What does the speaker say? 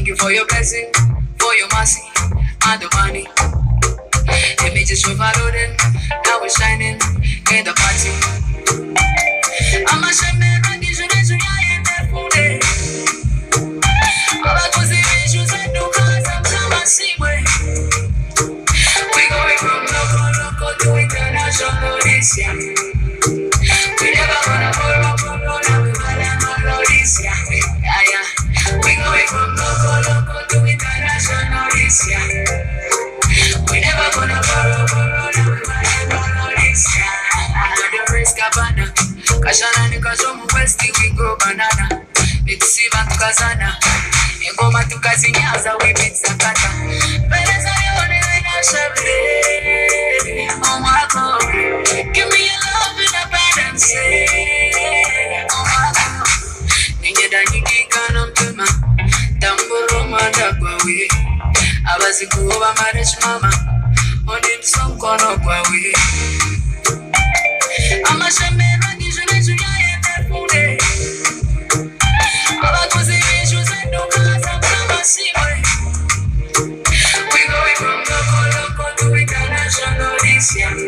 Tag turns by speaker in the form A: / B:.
A: you for your blessing, for your mercy, and the money. Images overloading, now we're shining in the party. I'm a shaman, I give you the in the food. I was the issues and no cars, I'm coming, see way. We going from local to international this year. We never gonna borrow, now we follow this year. Yeah. We going from local to international this year. We never gonna borrow, now we follow this year. The risk cabana, Kashana ni kashomu westi we go banana. Nitusiva tukazana, ngoma tukazinyaza we mix sakata. Beleza yone wina shabile, oh my God, give me your love in abundance. Oh my God, ningeda nyikika na mpema, tamburo madagwa we. Abazikuwa marriage mama, ondi msonkono kwa we. I'm a shaman, I give you the in the food. I was the issues and no cars, I'm coming, see way. We going from local to international this year.